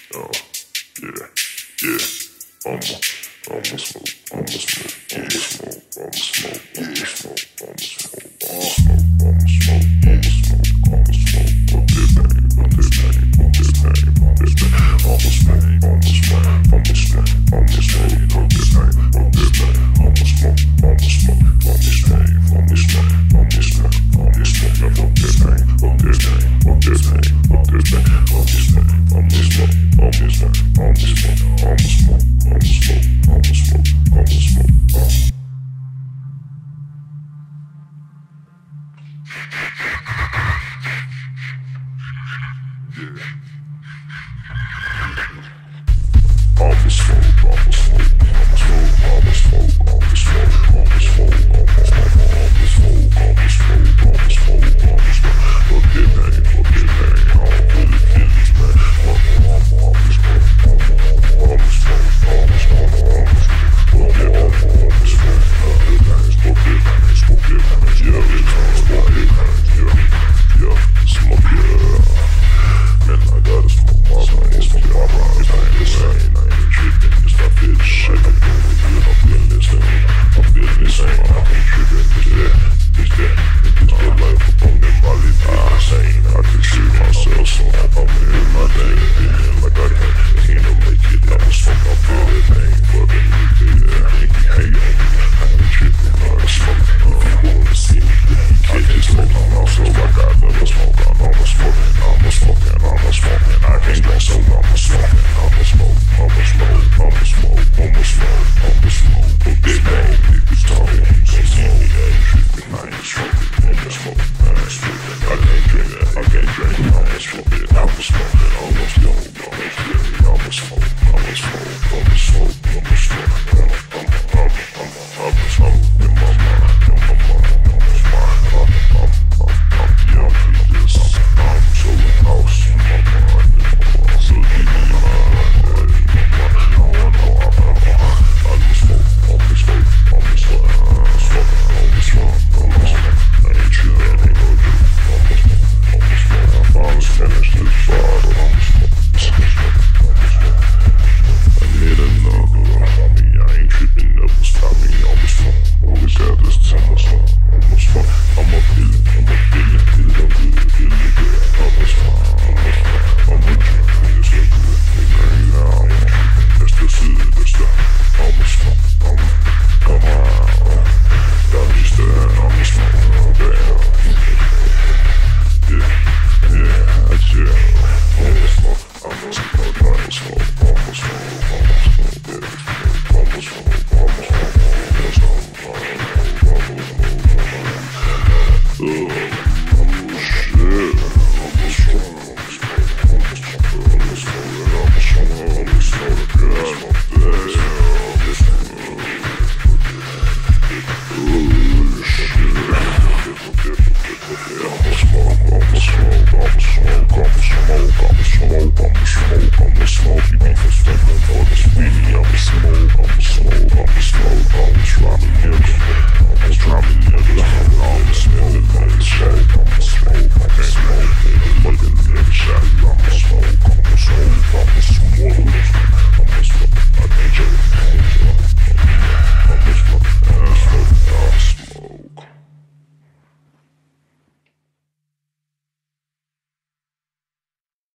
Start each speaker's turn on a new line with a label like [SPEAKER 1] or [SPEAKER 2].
[SPEAKER 1] Uh, yeah, yeah. I'ma smoke, I'ma smoke, I'ma smoke, I'ma smoke, I'ma smoke, I'ma smoke, I'ma smoke, I'ma smoke, I'ma smoke, I'ma smoke, pump that bang, pump that bang, pump that bang, pump that bang. I'ma smoke, I'ma smoke, I'ma smoke, I'ma smoke, pump that bang, pump that bang. I'ma smoke, I'ma smoke, I'ma smoke, I'ma smoke, I'ma smoke, I'ma smoke, now pump that bang, pump that bang, pump that bang, pump that bang. I'ma smoke, I'ma smoke, I'ma smoke, I'ma smoke, I'ma smoke, I'ma smoke, I'ma smoke, I'ma smoke, yeah.